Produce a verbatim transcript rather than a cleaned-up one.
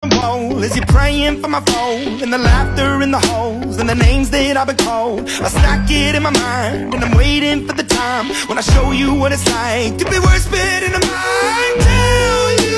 wall as you're praying for my phone, and the laughter in the halls and the names that I've been called. I stack it in my mind and I'm waiting for the time when I show you what it's like to be worse fit in a mind. Tell you